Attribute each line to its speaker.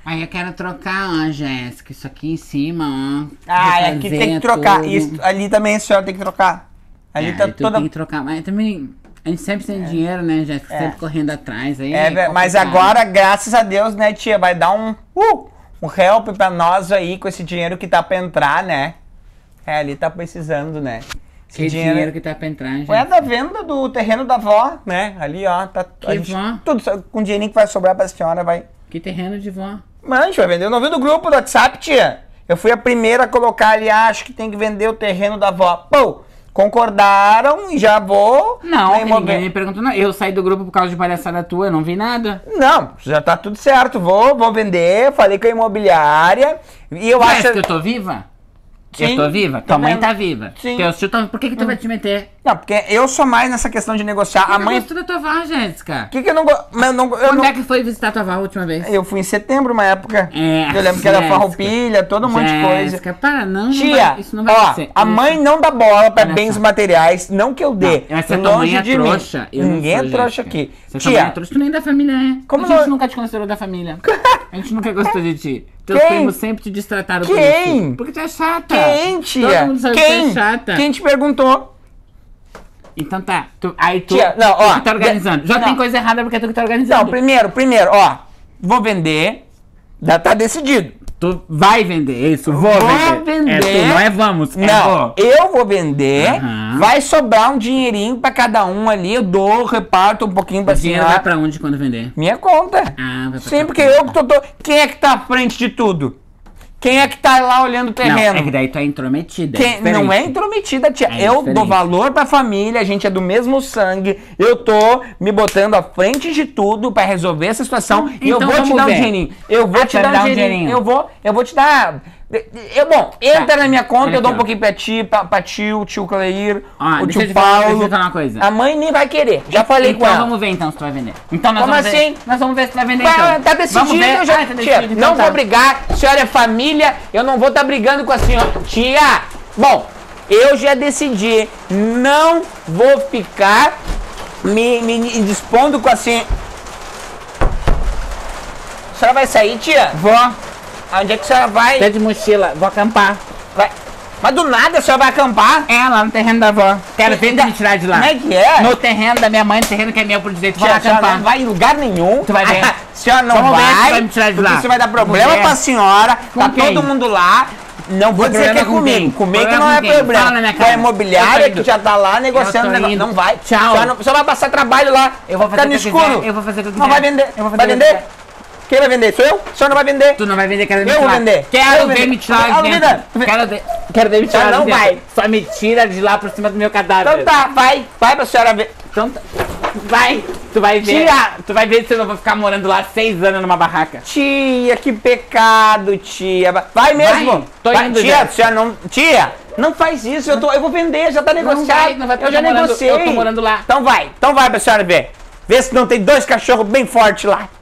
Speaker 1: Aí eu quero trocar, ó, Jéssica, isso aqui em cima, ó.
Speaker 2: Ah, aqui tem que trocar. Isso, ali também a senhora tem que trocar. Ali tá toda...
Speaker 1: tem que trocar, mas também... A gente sempre sem dinheiro, né, Jéssica? Sempre correndo atrás. Aí
Speaker 2: mas agora, graças a Deus, né, tia, vai dar um help pra nós aí com esse dinheiro que tá pra entrar, né? Ali tá precisando, né?
Speaker 1: Esse dinheiro que tá pra entrar, Jéssica.
Speaker 2: É da venda do terreno da avó, né? Ali, ó, tá...
Speaker 1: Que vó?
Speaker 2: Tudo, com o dinheirinho que vai sobrar pra senhora, vai...
Speaker 1: Que terreno de vó?
Speaker 2: Mano, a gente vai vender. Eu não vi do grupo do WhatsApp, tia. Eu fui a primeira a colocar ali, acho que tem que vender o terreno da avó. Pô, concordaram e já vou...
Speaker 1: Não, ninguém me perguntou, não. Eu saí do grupo por causa de palhaçada tua, eu não vi nada.
Speaker 2: Não, já tá tudo certo. Vou vender, falei com a imobiliária e eu acho...
Speaker 1: que eu tô viva?
Speaker 2: Sim,
Speaker 1: eu tô viva? Tua mãe tá viva.
Speaker 2: Sim.
Speaker 1: Teus tios tão... Por que tu vai te meter?
Speaker 2: Não, porque eu sou mais nessa questão de negociar. A mãe...
Speaker 1: Eu gosto da tua avó, Jéssica.
Speaker 2: Que eu não gosto...
Speaker 1: Quando é que foi visitar tua avó a última vez?
Speaker 2: Eu fui em setembro, uma época. Eu lembro que
Speaker 1: Jéssica,
Speaker 2: era farroupilha, todo um monte de coisa.
Speaker 1: Jéssica, para, não.
Speaker 2: Tia,
Speaker 1: Isso não vai acontecer.
Speaker 2: A mãe não dá bola pra bens materiais, não que eu dê.
Speaker 1: Não, essa tua mãe é trouxa.
Speaker 2: Ninguém é trouxa aqui.
Speaker 1: Tia, tu nem da família é.
Speaker 2: Como
Speaker 1: a gente nunca te considerou da família. A gente nunca gostou de ti. Teus primos sempre te distrataram por isso. Porque tu é chata.
Speaker 2: Quem, tia?
Speaker 1: Todo mundo sabe que tu é chata.
Speaker 2: Quem te perguntou?
Speaker 1: Então tá. Aí tu,
Speaker 2: tia, não, ó,
Speaker 1: tu que tá organizando. Já tem coisa errada porque é tu que tá organizando.
Speaker 2: Não, primeiro, ó. Vou vender. Já tá decidido.
Speaker 1: Tu vai vender isso? Vou vender. É tu, não é vamos.
Speaker 2: Não, eu vou vender. Vai sobrar um dinheirinho pra cada um ali. Eu dou, reparto um pouquinho pra senhora.
Speaker 1: O dinheiro vai pra onde quando vender?
Speaker 2: Minha conta.
Speaker 1: Ah, vai pra
Speaker 2: Sim, porque eu que tô... Quem é que tá à frente de tudo? Quem é que tá lá olhando o terreno?
Speaker 1: Não, é que daí tu é intrometida.
Speaker 2: Não é intrometida, tia. Eu dou valor pra família, a gente é do mesmo sangue. Eu tô me botando à frente de tudo pra resolver essa situação.
Speaker 1: Então,
Speaker 2: e eu vou te dar um dinheirinho. Eu vou te dar um dinheirinho. Eu vou te dar... entra na minha conta, eu dou um pouquinho pra ti, pra tio Cleir, o tio Paulo.
Speaker 1: Deixa eu falar uma coisa.
Speaker 2: A mãe nem vai querer, já falei com ela.
Speaker 1: Então vamos ver então se tu vai vender. Então nós
Speaker 2: Como
Speaker 1: vamos
Speaker 2: assim?
Speaker 1: Ver. Nós vamos ver se tu vai vender então.
Speaker 2: Tá decidido, eu já... Tia, não vou brigar, a senhora é família, eu não vou estar brigando com a senhora. Tia, bom, eu já decidi, não vou ficar me dispondo com a senhora. A senhora vai sair, tia?
Speaker 1: Vou.
Speaker 2: Onde é que a senhora vai?
Speaker 1: Pé de mochila, vou acampar.
Speaker 2: Vai. Mas do nada a senhora vai acampar?
Speaker 1: É, lá no terreno da avó. Quero ver tu me tirar de lá.
Speaker 2: Como é que é?
Speaker 1: No terreno da minha mãe, no terreno que é meu por direito. Vou lá acampar.
Speaker 2: Não vai em lugar nenhum.
Speaker 1: Tu vai ver.
Speaker 2: A senhora não
Speaker 1: Vamos
Speaker 2: vai.
Speaker 1: Ver se vai me tirar de lá.
Speaker 2: Isso vai dar problema pra senhora. Tá todo mundo lá. Não vou dizer que é comigo. Comigo não é problema. Com a imobiliária que já tá lá negociando o negócio. Não vai.
Speaker 1: Tchau.
Speaker 2: Só vai passar trabalho lá.
Speaker 1: Eu vou fazer
Speaker 2: no escuro.
Speaker 1: Eu vou fazer o que eu quiser.
Speaker 2: Não vai vender. Vai vender? Quem vai vender? Sou eu? O senhor não vai vender?
Speaker 1: Tu não vai vender, quero ver
Speaker 2: eu vou vender.
Speaker 1: Quero ver me tirar de dentro. Quero ver me tirar de dentro. Não vai. Só me tira de lá por cima do meu cadáver.
Speaker 2: Então tá, vai. Vai pra senhora ver.
Speaker 1: Então tá. Vai. Tu vai ver. Tia. Tu vai ver se eu não vou ficar morando lá 6 anos numa barraca.
Speaker 2: Tia, que pecado, tia. Vai mesmo.
Speaker 1: Tô indo,
Speaker 2: tia, senhora não... Tia, não faz isso. Eu vou vender, já tá negociado.
Speaker 1: Não vai,
Speaker 2: eu já negociei.
Speaker 1: Eu tô morando lá.
Speaker 2: Então vai pra senhora ver. Vê se não tem 2 cachorros bem fortes lá.